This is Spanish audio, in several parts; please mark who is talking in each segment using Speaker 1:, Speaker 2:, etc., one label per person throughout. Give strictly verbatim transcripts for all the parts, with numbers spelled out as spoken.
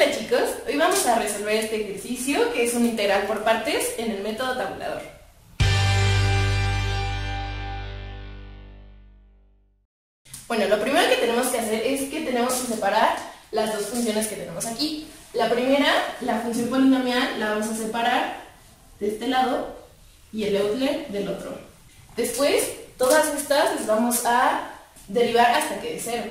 Speaker 1: Hola chicos, hoy vamos a resolver este ejercicio que es un integral por partes en el método tabulador. Bueno, lo primero que tenemos que hacer es que tenemos que separar las dos funciones que tenemos aquí. La primera, la función polinomial, la vamos a separar de este lado y el Euler del otro. Después, todas estas las vamos a derivar hasta que dé cero.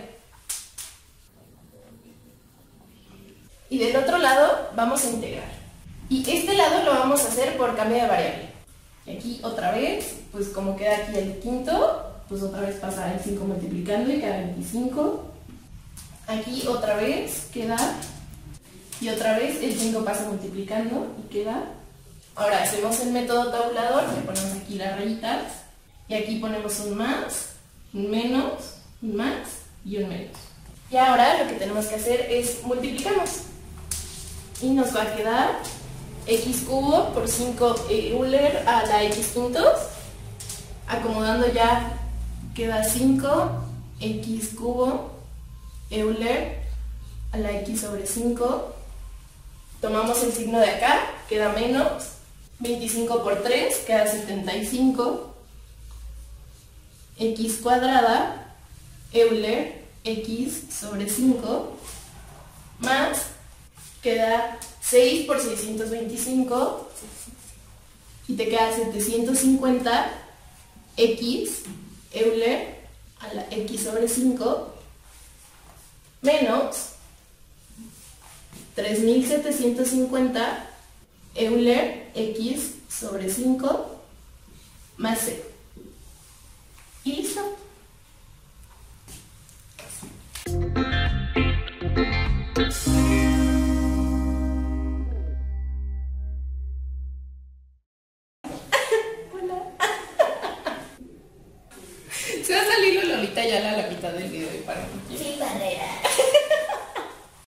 Speaker 1: Y del otro lado vamos a integrar. Y este lado lo vamos a hacer por cambio de variable. Y aquí otra vez, pues como queda aquí el quinto, pues otra vez pasa el cinco multiplicando y queda veinticinco. Aquí otra vez queda, y otra vez el cinco pasa multiplicando y queda. Ahora hacemos el método tabulador, le ponemos aquí las rayitas, y aquí ponemos un más, un menos, un más y un menos. Y ahora lo que tenemos que hacer es multiplicamos. Y nos va a quedar x cubo por cinco Euler a la x quintos. Acomodando ya queda cinco x cubo Euler a la x sobre cinco. Tomamos el signo de acá, queda menos. veinticinco por tres queda setenta y cinco. X cuadrada Euler x sobre cinco más queda seis por seiscientos veinticinco y te queda setecientos cincuenta x Euler a la x sobre cinco menos tres mil setecientos cincuenta Euler x sobre cinco más cero. Y listo. Se va a salir Lolita ya a la mitad del video y para
Speaker 2: Sin barrera.